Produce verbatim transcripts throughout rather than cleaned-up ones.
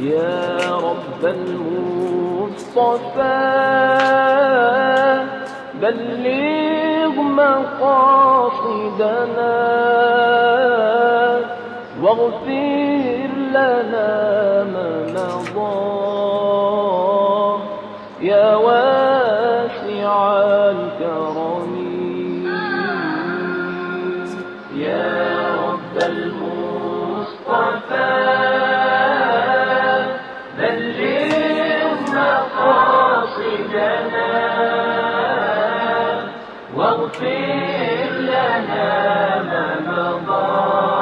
يا رب المصطفى بلغ مقاصدنا واغفر لنا ما مضى يا واسع الكرم. يا رب المصطفى بلغ مقاصدنا واغفر لنا ما مضى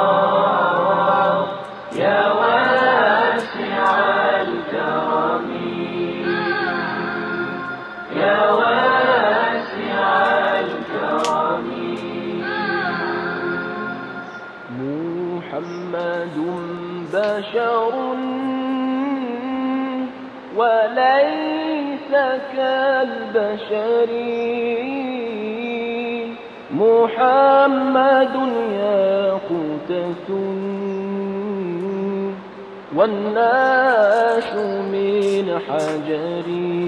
يا واسع الكرم. يا واسع الكرم. محمد بشر وليس كالبشر محمد ياقوتة والناس من حجر.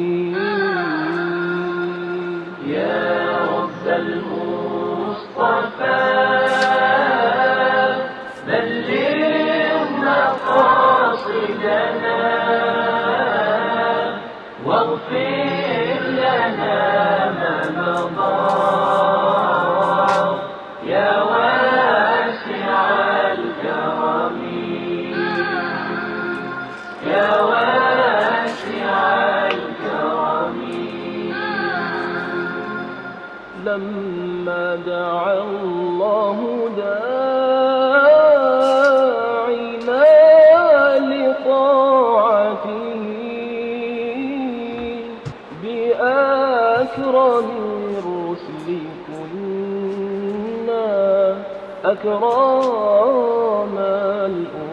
يا رب المصطفى بلغ مقاصدنا واغفر لنا ما مضى يا واسع الكرم. يا واسع الكرم. لما دعا الله داعنا لطاعته بأكرم الرسل كنا أكرم الأمم